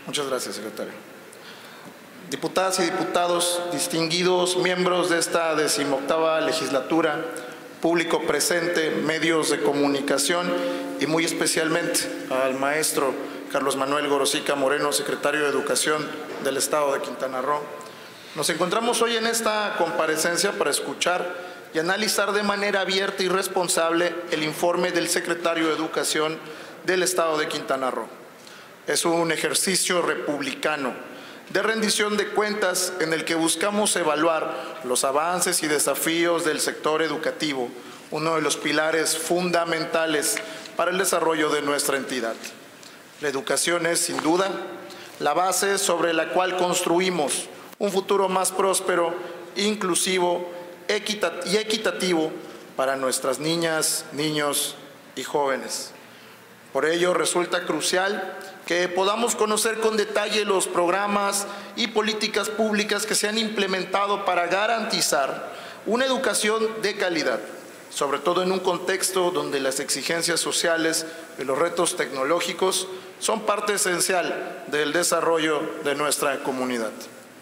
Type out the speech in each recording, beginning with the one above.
Muchas gracias, secretario. Diputadas y diputados, distinguidos miembros de esta 18ª legislatura, público presente, medios de comunicación y muy especialmente al maestro Carlos Manuel Gorosica Moreno, secretario de Educación del Estado de Quintana Roo. Nos encontramos hoy en esta comparecencia para escuchar y analizar de manera abierta y responsable el informe del secretario de Educación del Estado de Quintana Roo. Es un ejercicio republicano de rendición de cuentas en el que buscamos evaluar los avances y desafíos del sector educativo, uno de los pilares fundamentales para el desarrollo de nuestra entidad. La educación es, sin duda, la base sobre la cual construimos un futuro más próspero, inclusivo y equitativo para nuestras niñas, niños y jóvenes. Por ello, resulta crucial que podamos conocer con detalle los programas y políticas públicas que se han implementado para garantizar una educación de calidad, sobre todo en un contexto donde las exigencias sociales y los retos tecnológicos son parte esencial del desarrollo de nuestra comunidad.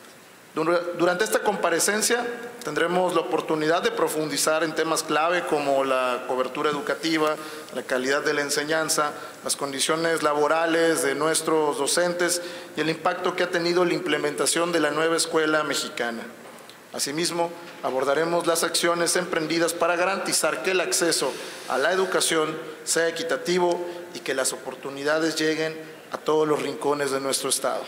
Durante esta comparecencia tendremos la oportunidad de profundizar en temas clave como la cobertura educativa, la calidad de la enseñanza, las condiciones laborales de nuestros docentes y el impacto que ha tenido la implementación de la nueva escuela mexicana. Asimismo, abordaremos las acciones emprendidas para garantizar que el acceso a la educación sea equitativo y que las oportunidades lleguen a todos los rincones de nuestro Estado.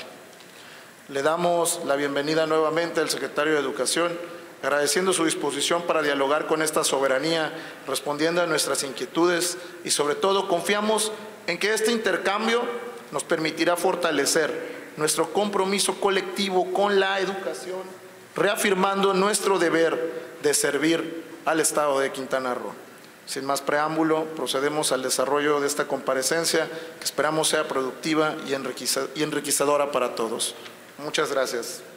Le damos la bienvenida nuevamente al secretario de Educación, agradeciendo su disposición para dialogar con esta soberanía, respondiendo a nuestras inquietudes y sobre todo confiamos en que este intercambio nos permitirá fortalecer nuestro compromiso colectivo con la educación, reafirmando nuestro deber de servir al Estado de Quintana Roo. Sin más preámbulo, procedemos al desarrollo de esta comparecencia que esperamos sea productiva y enriquecedora para todos. Muchas gracias.